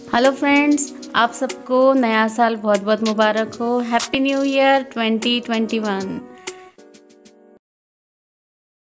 Hello friends, आप सबको नया साल बहुत बहुत मुबारक हो। Happy new year 2021।